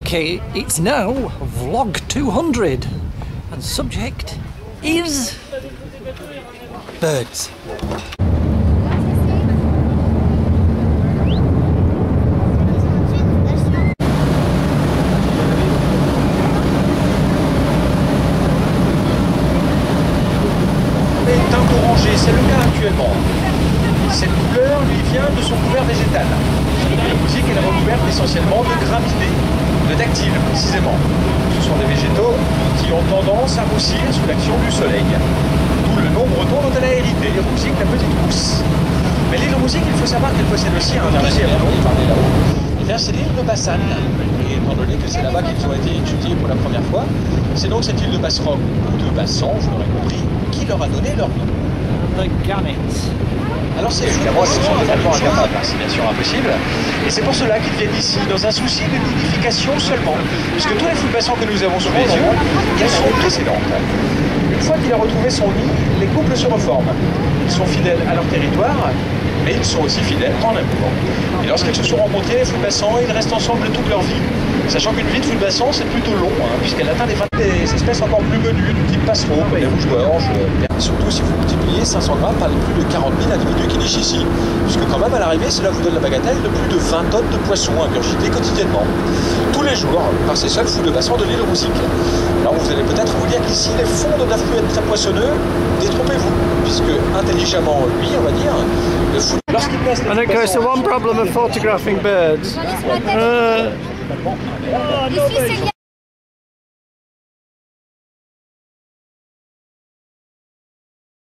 Okay, it's now vlog 200 and subject is birds. Teinte orangée, c'est le cas actuellement. Cette couleur lui vient de son couvert végétal. La musique est recouverte essentiellement de graminées, de dactyles précisément. Ce sont des végétaux qui ont tendance à roussir sous l'action du soleil. D'où le nom breton dont elle a hérité, Rousic la petite rousse. Mais l'île Rousic, il faut savoir qu'elle possède aussi un deuxième nom, parlé là-haut. C'est l'île de Bassane. Et étant donné que c'est là-bas qu'ils ont été étudiés pour la première fois, c'est donc cette île de Basserock, ou de Bassan, je l'aurais compris, qui leur a donné leur nom. The Gannet. Alors c'est évidemment, ils sont totalement incapables, c'est bien sûr impossible. Et c'est pour cela qu'ils viennent ici, dans un souci de nidification seulement. Puisque tous les foules passants que nous avons sous les yeux, ils sont précédentes. Une fois qu'il a retrouvé son nid, les couples se reforment. Ils sont fidèles à leur territoire, mais ils sont aussi fidèles en amour. Et lorsqu'ils se sont rencontrés, les foules passants, ils restent ensemble toute leur vie. Sachant qu'une vie de foule passant, c'est plutôt long, puisqu'elle atteint des espèces encore plus menues, du type passereau, comme les rouges-gorges. Surtout si vous multipliez 500 grammes par les plus de 40 000 individus qui nichent ici. Puisque quand même, à l'arrivée, cela vous donne la bagatelle de plus de 20 tonnes de poissons ingurgités quotidiennement. Tous les jours, par ces seules foules de passants de l'île Rousic. Alors vous allez peut-être vous dire qu'ici, les fonds d'un affluent très poissonneux, détrompez-vous. Puisque intelligemment, lui, on va dire, le fou... Lorsqu'il passe les And okay, so one problem of photographing birds. Ici, c'est